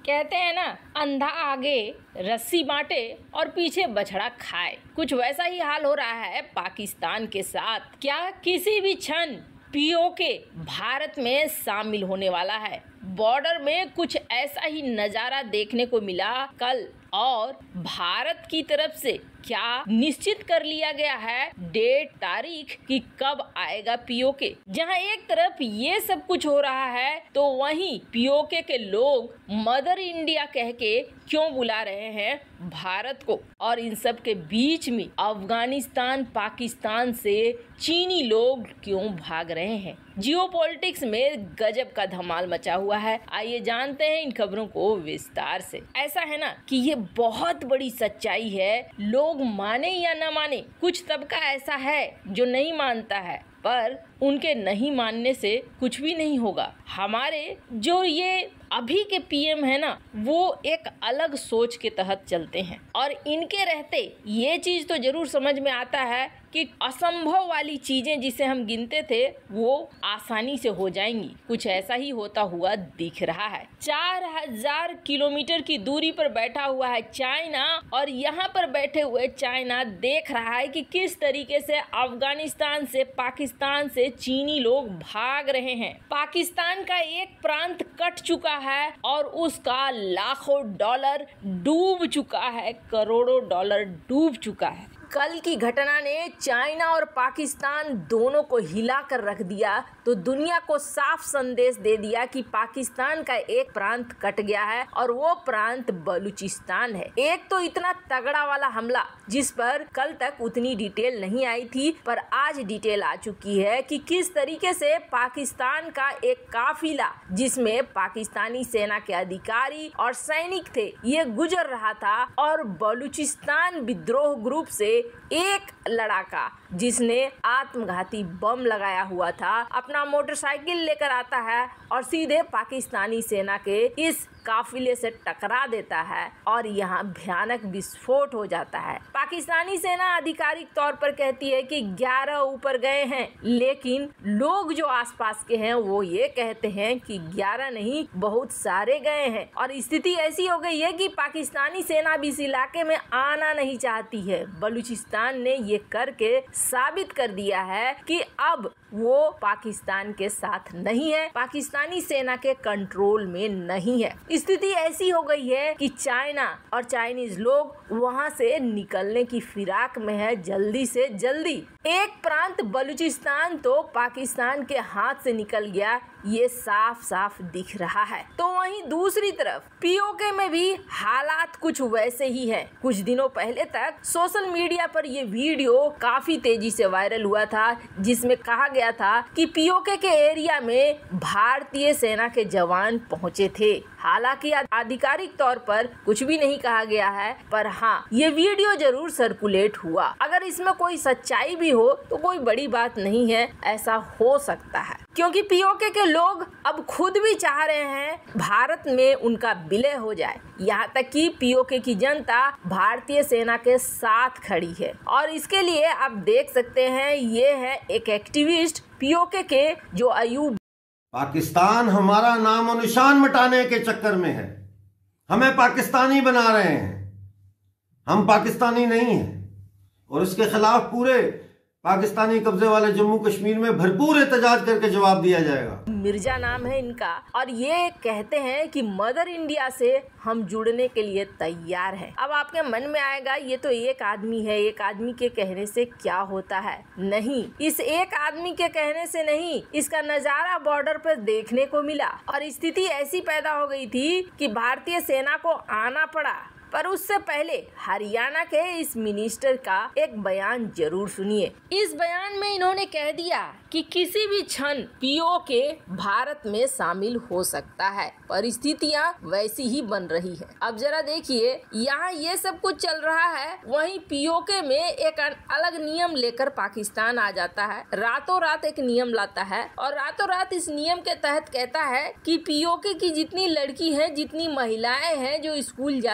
कहते हैं ना, अंधा आगे रस्सी बांटे और पीछे बछड़ा खाए। कुछ वैसा ही हाल हो रहा है पाकिस्तान के साथ। क्या किसी भी क्षण पीओके भारत में शामिल होने वाला है? बॉर्डर में कुछ ऐसा ही नजारा देखने को मिला कल, और भारत की तरफ से क्या निश्चित कर लिया गया है डेट, तारीख कि कब आएगा पीओके। जहां एक तरफ ये सब कुछ हो रहा है तो वहीं पीओके के लोग मदर इंडिया कह के क्यों बुला रहे हैं भारत को, और इन सब के बीच में अफगानिस्तान, पाकिस्तान से चीनी लोग क्यों भाग रहे हैं। जियोपॉलिटिक्स में गजब का धमाल मचा हुआ है। आइए जानते हैं इन खबरों को विस्तार से। ऐसा है ना कि ये बहुत बड़ी सच्चाई है, लोग माने या न माने, कुछ तबका ऐसा है जो नहीं मानता है, पर उनके नहीं मानने से कुछ भी नहीं होगा। हमारे जो ये अभी के पीएम है ना, वो एक अलग सोच के तहत चलते हैं, और इनके रहते ये चीज तो जरूर समझ में आता है कि असंभव वाली चीजें जिसे हम गिनते थे वो आसानी से हो जाएंगी। कुछ ऐसा ही होता हुआ दिख रहा है। 4000 किलोमीटर की दूरी पर बैठा हुआ है चाइना, और यहाँ पर बैठे हुए चाइना देख रहा है कि किस तरीके से अफगानिस्तान से, पाकिस्तान से चीनी लोग भाग रहे हैं। पाकिस्तान का एक प्रांत कट चुका है और उसका लाखों डॉलर डूब चुका है, करोड़ों डॉलर डूब चुका है। कल की घटना ने चाइना और पाकिस्तान दोनों को हिला कर रख दिया, तो दुनिया को साफ संदेश दे दिया कि पाकिस्तान का एक प्रांत कट गया है और वो प्रांत बलूचिस्तान है। एक तो इतना तगड़ा वाला हमला जिस पर कल तक उतनी डिटेल नहीं आई थी, पर आज डिटेल आ चुकी है कि किस तरीके से पाकिस्तान का एक काफिला, जिसमें पाकिस्तानी सेना के अधिकारी और सैनिक थे, ये गुजर रहा था, और बलूचिस्तान विद्रोह ग्रुप से एक लड़ाका जिसने आत्मघाती बम लगाया हुआ था अपना मोटरसाइकिल लेकर आता है और सीधे पाकिस्तानी सेना के इस काफिले से टकरा देता है और यहाँ भयानक विस्फोट हो जाता है। पाकिस्तानी सेना आधिकारिक तौर पर कहती है कि 11 ऊपर गए हैं, लेकिन लोग जो आसपास के हैं वो ये कहते हैं कि 11 नहीं, बहुत सारे गए हैं। और स्थिति ऐसी हो गई है कि पाकिस्तानी सेना भी इस इलाके में आना नहीं चाहती है। बलूचिस्तान ने ये करके साबित कर दिया है कि अब वो पाकिस्तान के साथ नहीं है, पाकिस्तानी सेना के कंट्रोल में नहीं है। स्थिति ऐसी हो गई है कि चाइना और चाइनीज लोग वहां से निकलने की फिराक में है, जल्दी से जल्दी। एक प्रांत बलूचिस्तान तो पाकिस्तान के हाथ से निकल गया, ये साफ साफ दिख रहा है। तो वहीं दूसरी तरफ पीओके में भी हालात कुछ वैसे ही है। कुछ दिनों पहले तक सोशल मीडिया पर ये वीडियो काफी तेजी से वायरल हुआ था, जिसमें कहा गया था कि पीओके के एरिया में भारतीय सेना के जवान पहुंचे थे। हालांकि आधिकारिक तौर पर कुछ भी नहीं कहा गया है, पर हाँ, ये वीडियो जरूर सर्कुलेट हुआ। अगर इसमें कोई सच्चाई भी हो तो कोई बड़ी बात नहीं है, ऐसा हो सकता है, क्योंकि पीओके के लोग अब खुद भी चाह रहे हैं भारत में उनका विलय हो जाए। यहाँ तक कि पीओके की जनता भारतीय सेना के साथ खड़ी है, और इसके लिए आप देख सकते हैं, ये है एक एक्टिविस्ट पीओके के जो अयूब। पाकिस्तान हमारा नाम और निशान मिटाने के चक्कर में है, हमें पाकिस्तानी बना रहे हैं। हम पाकिस्तानी नहीं हैं, और इसके खिलाफ पूरे पाकिस्तानी कब्जे वाले जम्मू कश्मीर में भरपूर एहतजाज करके जवाब दिया जाएगा। मिर्जा नाम है इनका, और ये कहते हैं कि मदर इंडिया से हम जुड़ने के लिए तैयार हैं। अब आपके मन में आएगा ये तो एक आदमी है, एक आदमी के कहने से क्या होता है। नहीं, इस एक आदमी के कहने से नहीं, इसका नजारा बॉर्डर पर देखने को मिला, और स्थिति ऐसी पैदा हो गई थी कि भारतीय सेना को आना पड़ा। पर उससे पहले हरियाणा के इस मिनिस्टर का एक बयान जरूर सुनिए। इस बयान में इन्होंने कह दिया कि किसी भी क्षण पीओके भारत में शामिल हो सकता है, परिस्थितियां वैसी ही बन रही है। अब जरा देखिए, यहाँ ये सब कुछ चल रहा है, वहीं पीओके में एक अलग नियम लेकर पाकिस्तान आ जाता है, रातों रात एक नियम लाता है, और रातों रात इस नियम के तहत कहता है कि पीओके की जितनी लड़की है, जितनी महिलाएं हैं जो स्कूल जाती हैं,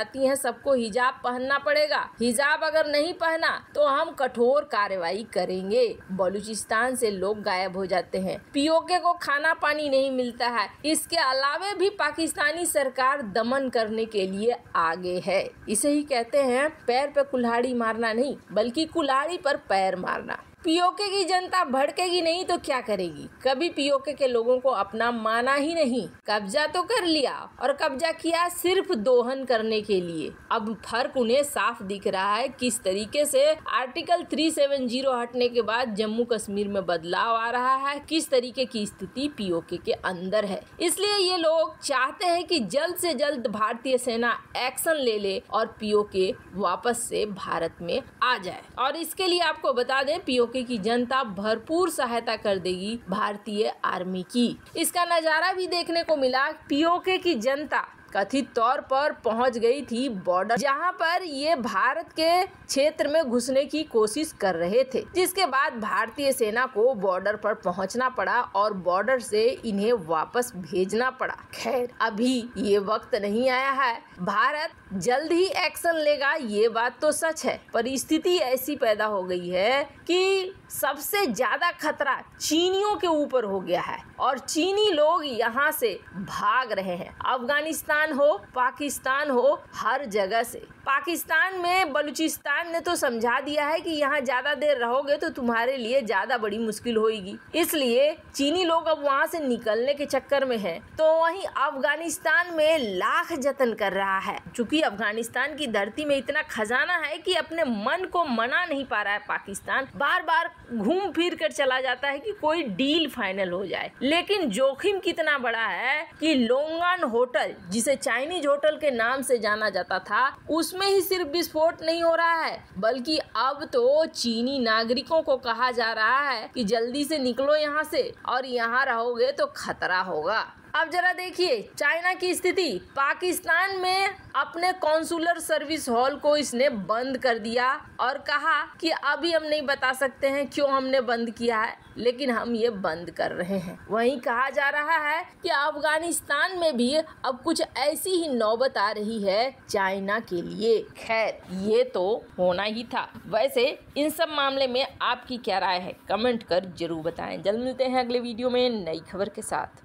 सबको हिजाब पहनना पड़ेगा, हिजाब अगर नहीं पहना तो हम कठोर कार्रवाई करेंगे। बलूचिस्तान से लोग गायब हो जाते हैं, पीओके को खाना पानी नहीं मिलता है। इसके अलावे भी पाकिस्तानी सरकार दमन करने के लिए आगे है। इसे ही कहते हैं पैर पे कुल्हाड़ी मारना नहीं, बल्कि कुल्हाड़ी पर पैर मारना। पीओके की जनता भड़केगी नहीं तो क्या करेगी? कभी पीओके के लोगों को अपना माना ही नहीं। कब्जा तो कर लिया, और कब्जा किया सिर्फ दोहन करने के लिए। अब फर्क उन्हें साफ दिख रहा है किस तरीके से आर्टिकल 370 हटने के बाद जम्मू कश्मीर में बदलाव आ रहा है, किस तरीके की स्थिति पीओके के अंदर है। इसलिए ये लोग चाहते हैं कि जल्द से जल्द भारतीय सेना एक्शन ले ले और पीओके वापस से भारत में आ जाए। और इसके लिए आपको बता दें, पीओके की जनता भरपूर सहायता कर देगी भारतीय आर्मी की। इसका नजारा भी देखने को मिला। पीओके की जनता कथित तौर पर पहुंच गई थी बॉर्डर, जहां पर ये भारत के क्षेत्र में घुसने की कोशिश कर रहे थे, जिसके बाद भारतीय सेना को बॉर्डर पर पहुंचना पड़ा और बॉर्डर से इन्हें वापस भेजना पड़ा। खैर, अभी ये वक्त नहीं आया है, भारत जल्द ही एक्शन लेगा, ये बात तो सच है। परिस्थिति ऐसी पैदा हो गई है कि सबसे ज्यादा खतरा चीनियों के ऊपर हो गया है और चीनी लोग यहाँ से भाग रहे हैं। अफगानिस्तान हो, पाकिस्तान हो, हर जगह से। पाकिस्तान में बलूचिस्तान ने तो समझा दिया है कि यहाँ ज्यादा देर रहोगे तो तुम्हारे लिए ज्यादा बड़ी मुश्किल होगी, इसलिए चीनी लोग अब वहाँ से निकलने के चक्कर में हैं। तो वहीं अफगानिस्तान में लाख जतन कर रहा है, चूंकि अफगानिस्तान की धरती में इतना खजाना है कि अपने मन को मना नहीं पा रहा है। पाकिस्तान बार बार घूम फिर कर चला जाता है कि कोई डील फाइनल हो जाए, लेकिन जोखिम कितना बड़ा है कि लोंगान होटल, जिसे चाइनीज होटल के नाम से जाना जाता था, उसमें ही सिर्फ विस्फोट नहीं हो रहा है, बल्कि अब तो चीनी नागरिकों को कहा जा रहा है कि जल्दी से निकलो यहाँ से, और यहाँ रहोगे तो खतरा होगा। अब जरा देखिए चाइना की स्थिति। पाकिस्तान में अपने कॉन्सुलर सर्विस हॉल को इसने बंद कर दिया और कहा कि अभी हम नहीं बता सकते हैं क्यों हमने बंद किया है, लेकिन हम ये बंद कर रहे हैं। वहीं कहा जा रहा है कि अफगानिस्तान में भी अब कुछ ऐसी ही नौबत आ रही है चाइना के लिए। खैर, ये तो होना ही था। वैसे इन सब मामले में आपकी क्या राय है, कमेंट कर जरूर बताएं। जल्द मिलते हैं अगले वीडियो में नई खबर के साथ।